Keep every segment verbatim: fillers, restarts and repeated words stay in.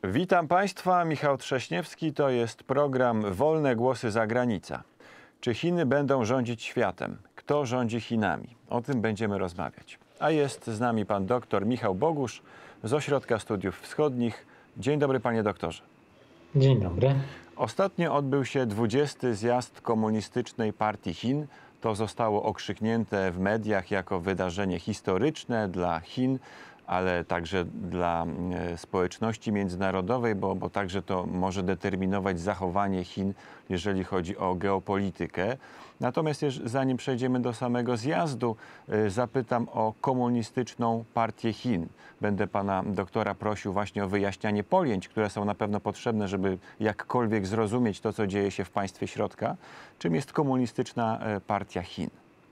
Witam Państwa, Michał Trześniewski, to jest program Wolne Głosy Zagranica. Czy Chiny będą rządzić światem? Kto rządzi Chinami? O tym będziemy rozmawiać. A jest z nami pan doktor Michał Bogusz z Ośrodka Studiów Wschodnich. Dzień dobry, panie doktorze. Dzień dobry. Ostatnio odbył się dwudziesty zjazd Komunistycznej Partii Chin. To zostało okrzyknięte w mediach jako wydarzenie historyczne dla Chin, ale także dla społeczności międzynarodowej, bo, bo także to może determinować zachowanie Chin, jeżeli chodzi o geopolitykę. Natomiast zanim przejdziemy do samego zjazdu, zapytam o Komunistyczną Partię Chin. Będę pana doktora prosił właśnie o wyjaśnianie pojęć, które są na pewno potrzebne, żeby jakkolwiek zrozumieć to, co dzieje się w państwie środka. Czym jest Komunistyczna Partia Chin?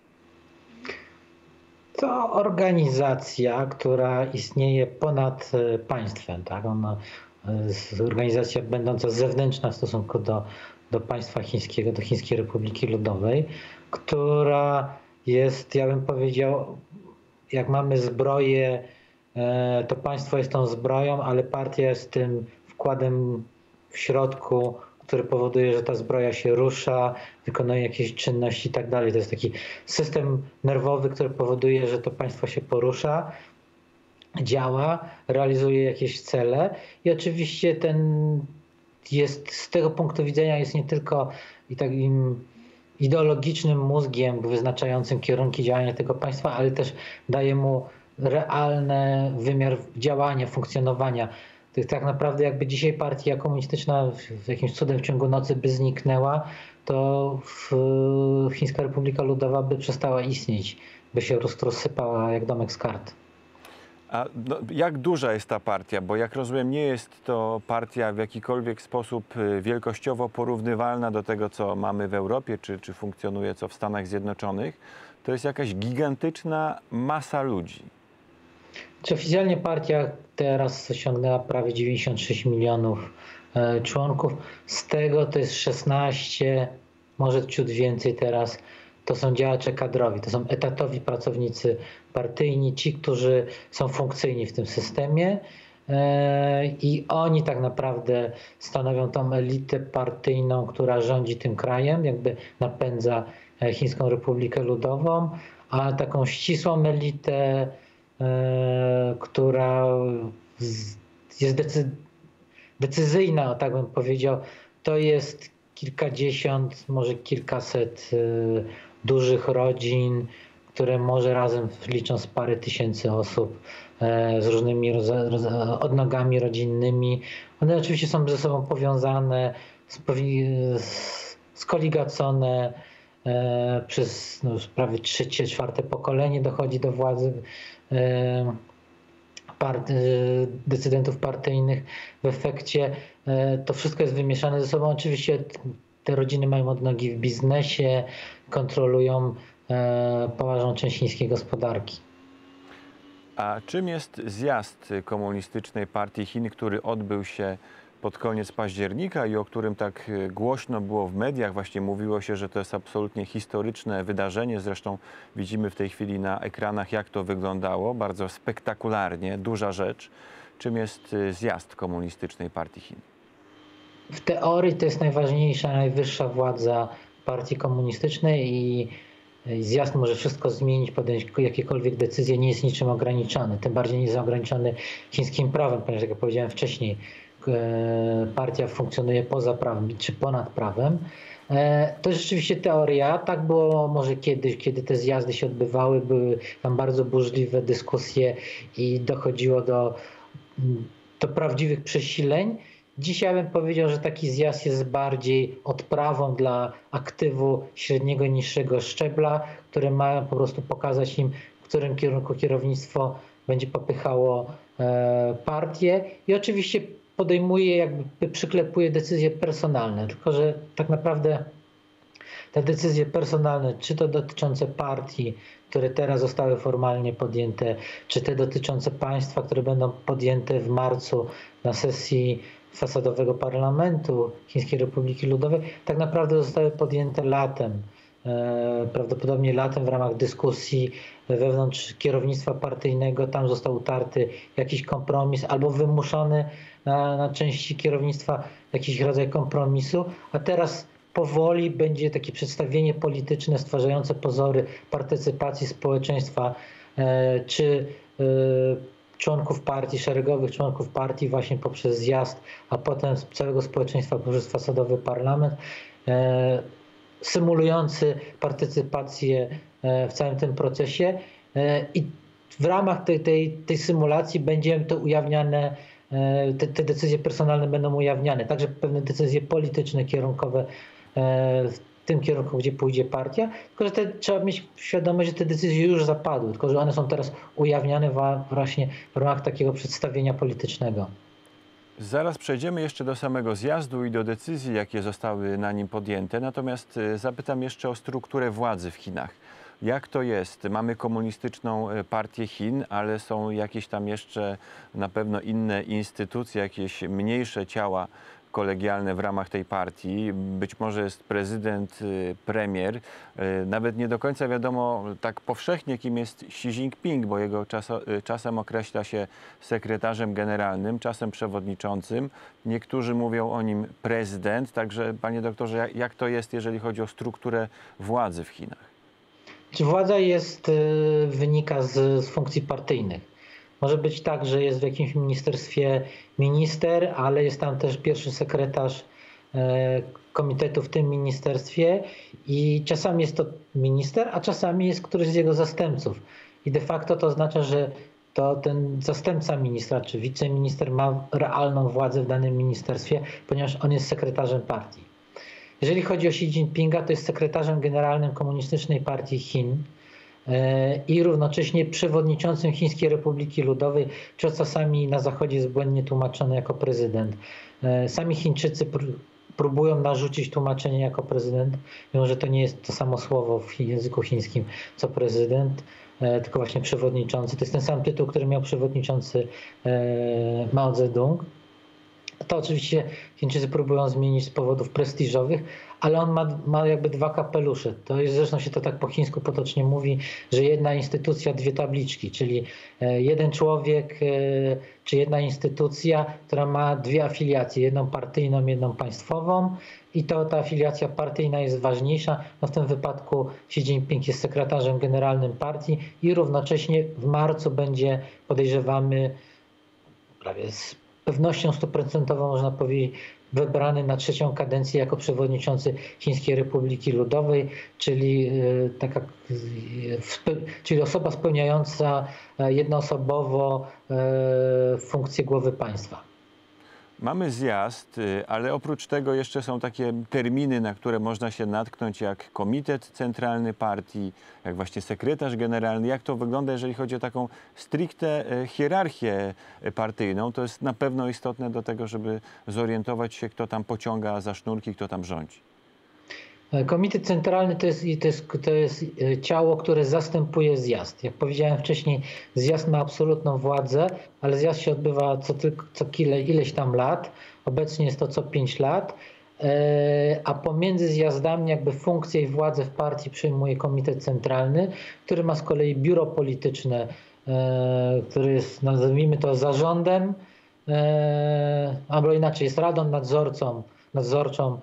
To organizacja, która istnieje ponad państwem. Tak? Ona jest organizacja będąca zewnętrzna w stosunku do, do państwa chińskiego, do Chińskiej Republiki Ludowej, która jest, ja bym powiedział, jak mamy zbroję, to państwo jest tą zbroją, ale partia jest tym wkładem w środku, który powoduje, że ta zbroja się rusza, wykonuje jakieś czynności i tak dalej. To jest taki system nerwowy, który powoduje, że to państwo się porusza, działa, realizuje jakieś cele i oczywiście ten jest z tego punktu widzenia jest nie tylko i takim ideologicznym mózgiem wyznaczającym kierunki działania tego państwa, ale też daje mu realny wymiar działania, funkcjonowania. Tak naprawdę jakby dzisiaj partia komunistyczna w jakimś cudem w ciągu nocy by zniknęła, to Chińska Republika Ludowa by przestała istnieć, by się rozsypała jak domek z kart. A no, jak duża jest ta partia? Bo jak rozumiem, nie jest to partia w jakikolwiek sposób wielkościowo porównywalna do tego, co mamy w Europie, czy, czy funkcjonuje co w Stanach Zjednoczonych. To jest jakaś gigantyczna masa ludzi. Czy oficjalnie partia teraz osiągnęła prawie dziewięćdziesiąt sześć milionów e, członków. Z tego to jest szesnaście, może ciut więcej teraz, to są działacze kadrowi, to są etatowi pracownicy partyjni, ci, którzy są funkcyjni w tym systemie e, i oni tak naprawdę stanowią tą elitę partyjną, która rządzi tym krajem, jakby napędza Chińską Republikę Ludową, a taką ścisłą elitę, która jest decy decyzyjna, tak bym powiedział, to jest kilkadziesiąt, może kilkaset dużych rodzin, które może razem liczą z parę tysięcy osób z różnymi odnogami rodzinnymi. One oczywiście są ze sobą powiązane, skoligacone. Przez no, już prawie trzecie, czwarte pokolenie dochodzi do władzy part, decydentów partyjnych. W efekcie to wszystko jest wymieszane ze sobą. Oczywiście te rodziny mają odnogi w biznesie, kontrolują poważną część chińskiej gospodarki. A czym jest zjazd Komunistycznej Partii Chin, który odbył się pod koniec października i o którym tak głośno było w mediach? Właśnie mówiło się, że to jest absolutnie historyczne wydarzenie. Zresztą widzimy w tej chwili na ekranach, jak to wyglądało. Bardzo spektakularnie, duża rzecz. Czym jest zjazd Komunistycznej Partii Chin? W teorii to jest najważniejsza, najwyższa władza partii komunistycznej i zjazd może wszystko zmienić, podjąć jakiekolwiek decyzje, nie jest niczym ograniczony. Tym bardziej nie jest ograniczony chińskim prawem, ponieważ jak powiedziałem wcześniej, partia funkcjonuje poza prawem czy ponad prawem. To jest rzeczywiście teoria. Tak było może kiedyś, kiedy te zjazdy się odbywały, były tam bardzo burzliwe dyskusje i dochodziło do, do prawdziwych przesileń. Dzisiaj bym powiedział, że taki zjazd jest bardziej odprawą dla aktywu średniego i niższego szczebla, które ma po prostu pokazać im, w którym kierunku kierownictwo będzie popychało partię i oczywiście podejmuje, jakby przyklepuje decyzje personalne, tylko że tak naprawdę te decyzje personalne, czy to dotyczące partii, które teraz zostały formalnie podjęte, czy te dotyczące państwa, które będą podjęte w marcu na sesji fasadowego parlamentu Chińskiej Republiki Ludowej, tak naprawdę zostały podjęte latem. Prawdopodobnie latem w ramach dyskusji wewnątrz kierownictwa partyjnego, tam został utarty jakiś kompromis albo wymuszony na, na części kierownictwa jakiś rodzaj kompromisu, a teraz powoli będzie takie przedstawienie polityczne stwarzające pozory partycypacji społeczeństwa, e, czy e, członków partii, szeregowych członków partii właśnie poprzez zjazd, a potem całego społeczeństwa poprzez fasadowy parlament, e, symulujący partycypację e, w całym tym procesie e, i w ramach tej, tej, tej symulacji będzie to ujawniane, e, te, te decyzje personalne będą ujawniane, także pewne decyzje polityczne, kierunkowe w tym kierunku, gdzie pójdzie partia, tylko że te, trzeba mieć świadomość, że te decyzje już zapadły, tylko że one są teraz ujawniane właśnie w ramach takiego przedstawienia politycznego. Zaraz przejdziemy jeszcze do samego zjazdu i do decyzji, jakie zostały na nim podjęte. Natomiast zapytam jeszcze o strukturę władzy w Chinach. Jak to jest? Mamy komunistyczną partię Chin, ale są jakieś tam jeszcze na pewno inne instytucje, jakieś mniejsze ciała kolegialne w ramach tej partii. Być może jest prezydent, premier. Nawet nie do końca wiadomo tak powszechnie, kim jest Xi Jinping, bo jego czas, czasem określa się sekretarzem generalnym, czasem przewodniczącym. Niektórzy mówią o nim prezydent. Także, panie doktorze, jak, jak to jest, jeżeli chodzi o strukturę władzy w Chinach? Władza jest, wynika z, z funkcji partyjnych. Może być tak, że jest w jakimś ministerstwie minister, ale jest tam też pierwszy sekretarz komitetu w tym ministerstwie i czasami jest to minister, a czasami jest któryś z jego zastępców. I de facto to oznacza, że to ten zastępca ministra czy wiceminister ma realną władzę w danym ministerstwie, ponieważ on jest sekretarzem partii. Jeżeli chodzi o Xi Jinpinga, to jest sekretarzem generalnym Komunistycznej Partii Chin i równocześnie przewodniczącym Chińskiej Republiki Ludowej, co czasami na Zachodzie jest błędnie tłumaczone jako prezydent. Sami Chińczycy próbują narzucić tłumaczenie jako prezydent, mimo że to nie jest to samo słowo w języku chińskim co prezydent, tylko właśnie przewodniczący. To jest ten sam tytuł, który miał przewodniczący Mao Zedong. To oczywiście Chińczycy próbują zmienić z powodów prestiżowych, ale on ma, ma jakby dwa kapelusze. To jest, zresztą się to tak po chińsku potocznie mówi, że jedna instytucja, dwie tabliczki, czyli jeden człowiek czy jedna instytucja, która ma dwie afiliacje, jedną partyjną, jedną państwową i to ta afiliacja partyjna jest ważniejsza. No w tym wypadku Xi Jinping jest sekretarzem generalnym partii i równocześnie w marcu będzie, podejrzewamy, prawie z pewnością stuprocentową można powiedzieć, wybrany na trzecią kadencję jako przewodniczący Chińskiej Republiki Ludowej, czyli, taka, czyli osoba spełniająca jednoosobowo funkcję głowy państwa. Mamy zjazd, ale oprócz tego jeszcze są takie terminy, na które można się natknąć, jak Komitet Centralny Partii, jak właśnie sekretarz generalny. Jak to wygląda, jeżeli chodzi o taką stricte hierarchię partyjną? To jest na pewno istotne do tego, żeby zorientować się, kto tam pociąga za sznurki, kto tam rządzi. Komitet Centralny to jest, to, jest, to jest ciało, które zastępuje zjazd. Jak powiedziałem wcześniej, zjazd ma absolutną władzę, ale zjazd się odbywa co, tylko, co kile, ileś tam lat. Obecnie jest to co pięć lat. A pomiędzy zjazdami jakby funkcję i władzę w partii przejmuje Komitet Centralny, który ma z kolei biuro polityczne, które jest, nazwijmy to, zarządem, albo inaczej, jest radą nadzorcą, nadzorczą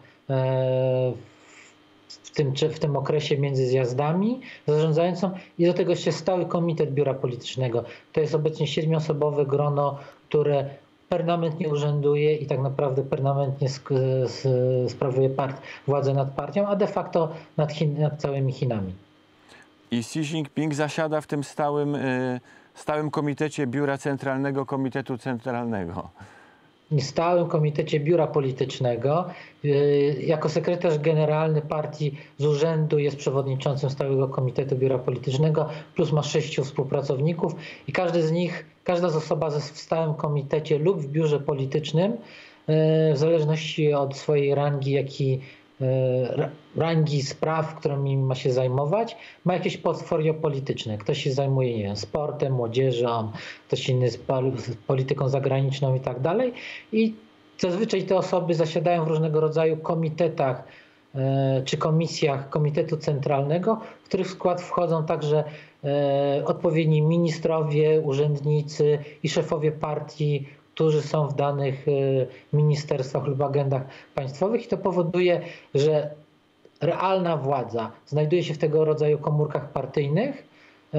w tym, w tym okresie między zjazdami zarządzającą i do tego jeszcze stały komitet biura politycznego. To jest obecnie siedmioosobowe grono, które permanentnie urzęduje i tak naprawdę permanentnie sprawuje part, władzę nad partią, a de facto nad, Chin, nad całymi Chinami. I Xi Jinping zasiada w tym stałym, stałym komitecie biura centralnego Komitetu Centralnego. Stałym komitecie biura politycznego. Jako sekretarz generalny partii z urzędu jest przewodniczącym stałego komitetu biura politycznego, plus ma sześciu współpracowników i każdy z nich, każda z osoba w stałym komitecie lub w biurze politycznym, w zależności od swojej rangi, jak i rangi spraw, którymi ma się zajmować, ma jakieś portfolio polityczne. Ktoś się zajmuje, nie wiem, sportem, młodzieżą, ktoś inny z polityką zagraniczną i tak dalej. I zazwyczaj te osoby zasiadają w różnego rodzaju komitetach czy komisjach Komitetu Centralnego, w których w skład wchodzą także odpowiedni ministrowie, urzędnicy i szefowie partii, którzy są w danych ministerstwach lub agendach państwowych i to powoduje, że realna władza znajduje się w tego rodzaju komórkach partyjnych,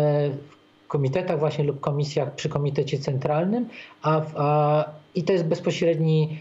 w komitetach właśnie lub komisjach przy komitecie centralnym, a, a, i to jest bezpośredni,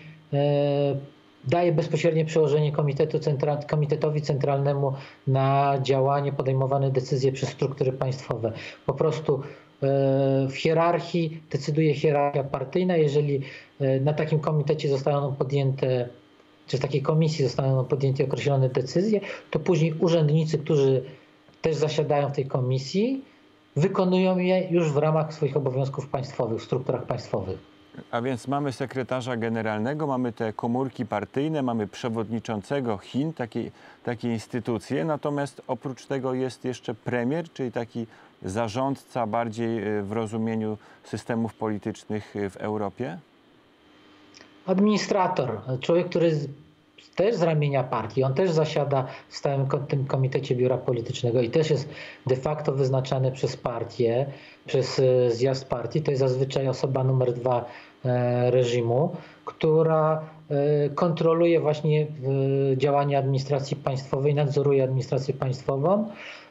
daje bezpośrednie przełożenie komitetu central, komitetowi centralnemu na działanie, podejmowane decyzje przez struktury państwowe. Po prostu w hierarchii decyduje hierarchia partyjna. Jeżeli na takim komitecie zostaną podjęte, czy w takiej komisji zostaną podjęte określone decyzje, to później urzędnicy, którzy też zasiadają w tej komisji, wykonują je już w ramach swoich obowiązków państwowych, w strukturach państwowych. A więc mamy sekretarza generalnego, mamy te komórki partyjne, mamy przewodniczącego Chin, takie, takie instytucje, natomiast oprócz tego jest jeszcze premier, czyli taki zarządca bardziej w rozumieniu systemów politycznych w Europie? Administrator, człowiek, który z, też z ramienia partii, on też zasiada w stałym tym komitecie biura politycznego i też jest de facto wyznaczany przez partię, przez zjazd partii. To jest zazwyczaj osoba numer dwa reżimu, która kontroluje właśnie działania administracji państwowej, nadzoruje administrację państwową.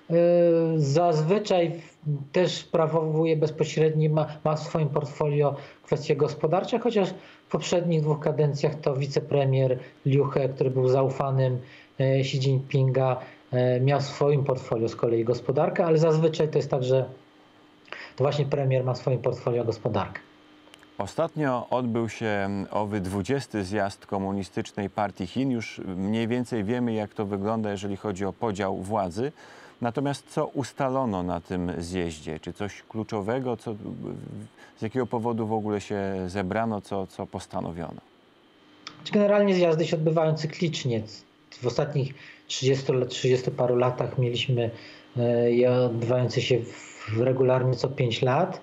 Zazwyczaj też sprawowuje bezpośrednio, ma, ma w swoim portfolio kwestie gospodarcze, chociaż w poprzednich dwóch kadencjach to wicepremier Liu He, który był zaufanym Xi Jinpinga, miał w swoim portfolio z kolei gospodarkę, ale zazwyczaj to jest tak, że to właśnie premier ma w swoim portfolio gospodarkę. Ostatnio odbył się owy dwudziesty zjazd Komunistycznej Partii Chin. Już mniej więcej wiemy, jak to wygląda, jeżeli chodzi o podział władzy. Natomiast co ustalono na tym zjeździe? Czy coś kluczowego? Co, z jakiego powodu w ogóle się zebrano? Co, co postanowiono? Generalnie zjazdy się odbywają cyklicznie. W ostatnich trzydziestu, trzydziestu paru latach mieliśmy je odbywające się regularnie co pięć lat.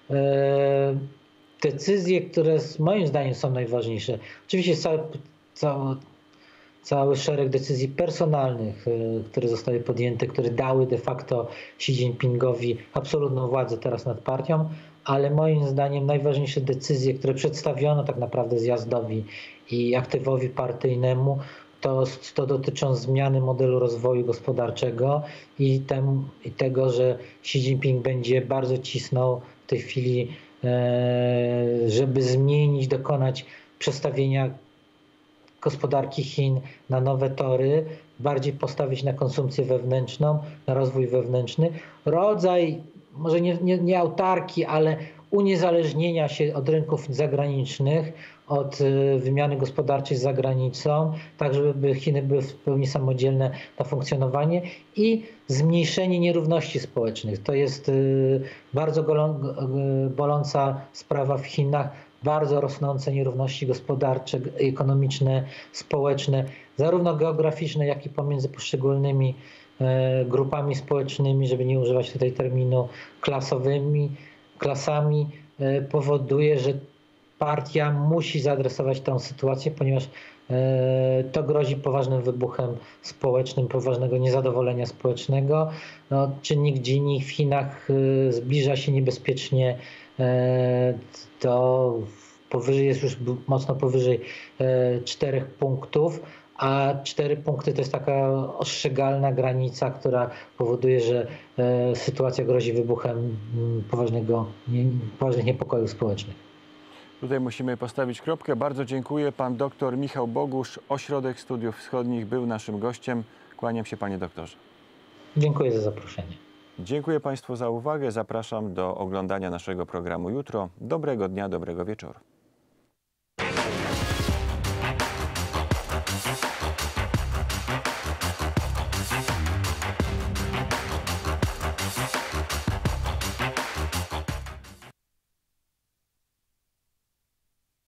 Decyzje, które moim zdaniem są najważniejsze. Oczywiście jest cały, cały, cały szereg decyzji personalnych, które zostały podjęte, które dały de facto Xi Jinpingowi absolutną władzę teraz nad partią, ale moim zdaniem najważniejsze decyzje, które przedstawiono tak naprawdę zjazdowi i aktywowi partyjnemu, to, to dotyczą zmiany modelu rozwoju gospodarczego i, tem, i tego, że Xi Jinping będzie bardzo cisnął w tej chwili, żeby zmienić, dokonać przestawienia gospodarki Chin na nowe tory, bardziej postawić na konsumpcję wewnętrzną, na rozwój wewnętrzny. Rodzaj, może nie, nie, nie autarki, ale uniezależnienia się od rynków zagranicznych, od wymiany gospodarczej z zagranicą, tak żeby Chiny były w pełni samodzielne na funkcjonowanie i zmniejszenie nierówności społecznych. To jest bardzo boląca sprawa w Chinach, bardzo rosnące nierówności gospodarcze, ekonomiczne, społeczne, zarówno geograficzne, jak i pomiędzy poszczególnymi grupami społecznymi, żeby nie używać tutaj terminu klasowymi, klasami, powoduje, że partia musi zaadresować tę sytuację, ponieważ to grozi poważnym wybuchem społecznym, poważnego niezadowolenia społecznego. No, czynnik Gini w Chinach zbliża się niebezpiecznie do powyżej, jest już mocno powyżej czterech punktów, a cztery punkty to jest taka ostrzegalna granica, która powoduje, że sytuacja grozi wybuchem poważnego, poważnych niepokojów społecznych. Tutaj musimy postawić kropkę. Bardzo dziękuję. Pan doktor Michał Bogusz, Ośrodek Studiów Wschodnich, był naszym gościem. Kłaniam się, panie doktorze. Dziękuję za zaproszenie. Dziękuję państwu za uwagę. Zapraszam do oglądania naszego programu jutro. Dobrego dnia, dobrego wieczoru.